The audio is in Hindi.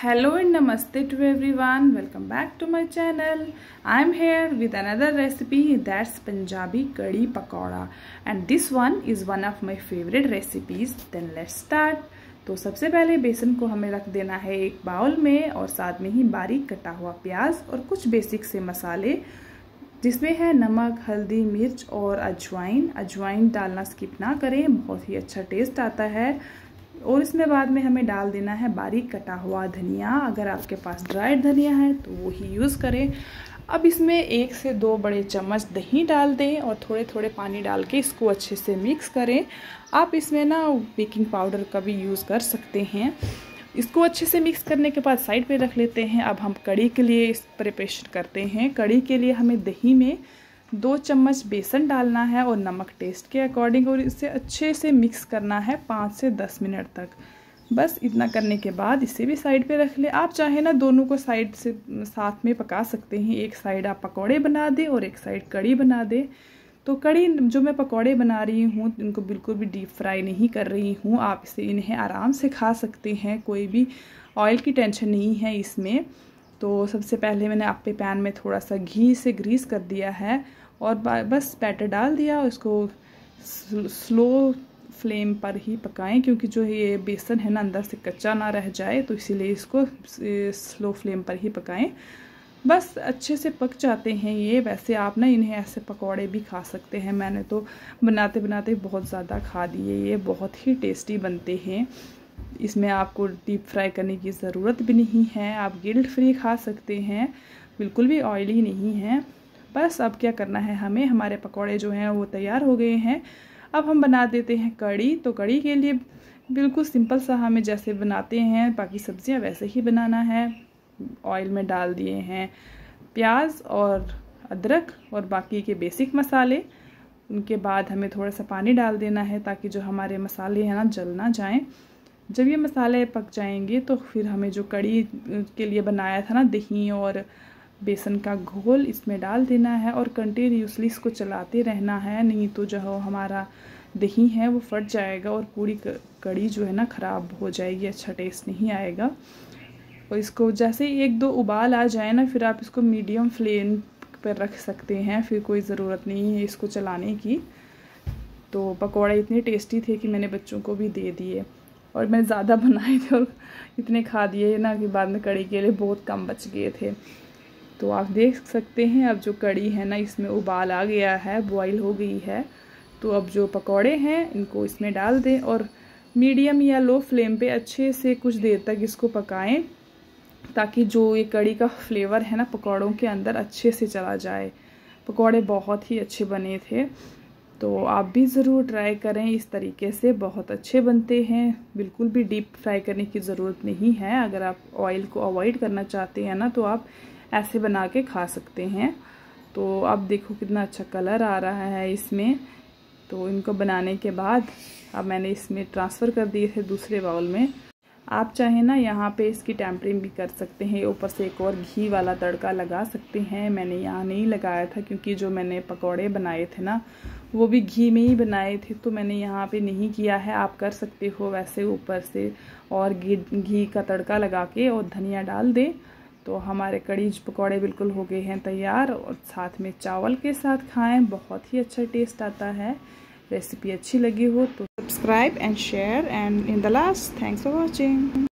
Hello and namaste to everyone. Welcome back to my channel. I am here with another recipe, that's Punjabi Kadi Pakoda, and this one is one of my favorite recipes. Then let's start. तो सबसे पहले बेसन को हमें रख देना है एक बाउल में और साथ में ही बारीक कटा हुआ प्याज और कुछ बेसिक से मसाले जिसमें है नमक, हल्दी, मिर्च और अजवाइन। अजवाइन डालना स्किप ना करें, बहुत ही अच्छा टेस्ट आता है। और इसमें बाद में हमें डाल देना है बारीक कटा हुआ धनिया। अगर आपके पास ड्राइड धनिया है तो वो ही यूज़ करें। अब इसमें 1 से 2 बड़े चम्मच दही डाल दें और थोड़े थोड़े पानी डाल के इसको अच्छे से मिक्स करें। आप इसमें ना बेकिंग पाउडर का भी यूज़ कर सकते हैं। इसको अच्छे से मिक्स करने के बाद साइड पे रख लेते हैं। अब हम कड़ी के लिए इस प्रिपरेशन करते हैं। कड़ी के लिए हमें दही में 2 चम्मच बेसन डालना है और नमक टेस्ट के अकॉर्डिंग, और इसे अच्छे से मिक्स करना है 5 से 10 मिनट तक। बस इतना करने के बाद इसे भी साइड पे रख ले। आप चाहे ना दोनों को साइड से साथ में पका सकते हैं। एक साइड आप पकौड़े बना दें और एक साइड कड़ी बना दें। तो कड़ी जो मैं पकौड़े बना रही हूँ इनको बिल्कुल भी डीप फ्राई नहीं कर रही हूँ। आप इन्हें आराम से खा सकते हैं, कोई भी ऑयल की टेंशन नहीं है इसमें। तो सबसे पहले मैंने आपके पैन में थोड़ा सा घी से ग्रीस कर दिया है और बस बैटर डाल दिया। उसको स्लो फ्लेम पर ही पकाएं क्योंकि जो ये बेसन है ना अंदर से कच्चा ना रह जाए, तो इसीलिए इसको स्लो फ्लेम पर ही पकाएं। बस अच्छे से पक जाते हैं ये। वैसे आप ना इन्हें ऐसे पकौड़े भी खा सकते हैं। मैंने तो बनाते बनाते बहुत ज़्यादा खा दिए। ये बहुत ही टेस्टी बनते हैं। इसमें आपको डीप फ्राई करने की ज़रूरत भी नहीं है। आप गिल्ट फ्री खा सकते हैं, बिल्कुल भी ऑयली नहीं है। बस अब क्या करना है हमें, हमारे पकौड़े जो हैं वो तैयार हो गए हैं। अब हम बना देते हैं कड़ी। तो कड़ी के लिए बिल्कुल सिंपल सा हमें जैसे बनाते हैं बाकी सब्जियां वैसे ही बनाना है। ऑयल में डाल दिए हैं प्याज और अदरक और बाकी के बेसिक मसाले। उनके बाद हमें थोड़ा सा पानी डाल देना है ताकि जो हमारे मसाले हैं ना जल ना जाएं। जब ये मसाले पक जाएंगे तो फिर हमें जो कड़ी के लिए बनाया था ना दही और बेसन का घोल इसमें डाल देना है और कंटिन्यूसली इसको चलाते रहना है, नहीं तो जो हमारा दही है वो फट जाएगा और पूरी कड़ी जो है ना ख़राब हो जाएगी, अच्छा टेस्ट नहीं आएगा। और इसको जैसे 1-2 उबाल आ जाए ना फिर आप इसको मीडियम फ्लेम पर रख सकते हैं, फिर कोई ज़रूरत नहीं है इसको चलाने की। तो पकौड़े इतने टेस्टी थे कि मैंने बच्चों को भी दे दिए और मैंने ज़्यादा बनाए थे और इतने खा दिए ना कि बाद में कड़ी के लिए बहुत कम बच गए थे। तो आप देख सकते हैं अब जो कड़ी है ना इसमें उबाल आ गया है, बॉईल हो गई है। तो अब जो पकौड़े हैं इनको इसमें डाल दें और मीडियम या लो फ्लेम पे अच्छे से कुछ देर तक इसको पकाएं ताकि जो ये कड़ी का फ्लेवर है ना पकौड़ों के अंदर अच्छे से चला जाए। पकौड़े बहुत ही अच्छे बने थे, तो आप भी ज़रूर ट्राई करें। इस तरीके से बहुत अच्छे बनते हैं, बिल्कुल भी डीप फ्राई करने की ज़रूरत नहीं है। अगर आप ऑयल को अवॉइड करना चाहते हैं ना तो आप ऐसे बना के खा सकते हैं। तो अब देखो कितना अच्छा कलर आ रहा है इसमें। तो इनको बनाने के बाद अब मैंने इसमें ट्रांसफ़र कर दिए थे दूसरे बाउल में। आप चाहें ना यहाँ पे इसकी टेम्परिंग भी कर सकते हैं, ऊपर से एक और घी वाला तड़का लगा सकते हैं। मैंने यहाँ नहीं लगाया था क्योंकि जो मैंने पकौड़े बनाए थे ना वो भी घी में ही बनाए थे, तो मैंने यहाँ पे नहीं किया है। आप कर सकते हो वैसे ऊपर से और घी का तड़का लगा के और धनिया डाल दें। तो हमारे कड़ी पकौड़े बिल्कुल हो गए हैं तैयार, और साथ में चावल के साथ खाएं, बहुत ही अच्छा टेस्ट आता है। रेसिपी अच्छी लगी हो तो subscribe and share, and in the last thanks for watching.